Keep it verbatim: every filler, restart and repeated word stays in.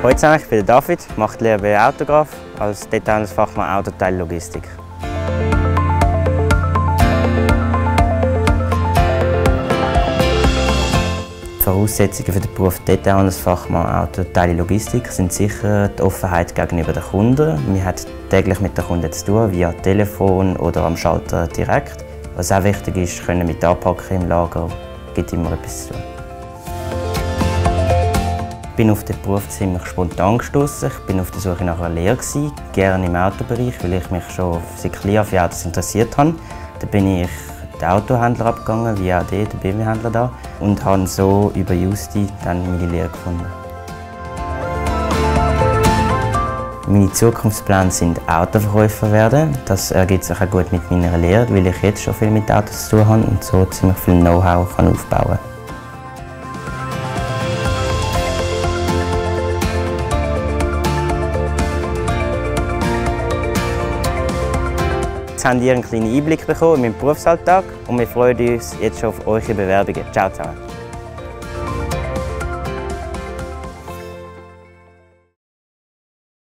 Hallo zusammen, ich bin David, mache die Lehre bei Autograph als Detailhandelsfachmann Autoteillogistik. Die Voraussetzungen für den Beruf Detailhandelsfachmann Autoteillogistik sind sicher die Offenheit gegenüber den Kunden. Man hat täglich mit den Kunden zu tun, via Telefon oder am Schalter direkt. Was auch wichtig ist, können mit Anpacken im Lager, gibt immer etwas zu tun. Ich bin auf den Beruf ziemlich spontan gestoßen. Ich bin auf der Suche nach einer Lehre, gerne im Autobereich, weil ich mich schon seit klein für Autos interessiert habe. Dann bin ich den Autohändler abgegangen, wie auch den B M W-Händler da, und habe so über Justi dann meine Lehre gefunden. Meine Zukunftspläne sind Autoverkäufer werden. Das ergibt sich auch gut mit meiner Lehre, weil ich jetzt schon viel mit Autos zu tun habe und so ziemlich viel Know-how aufbauen kann. Jetzt habt ihr einen kleinen Einblick bekommen in meinen Berufsalltag und wir freuen uns jetzt schon auf eure Bewerbungen. Ciao zusammen!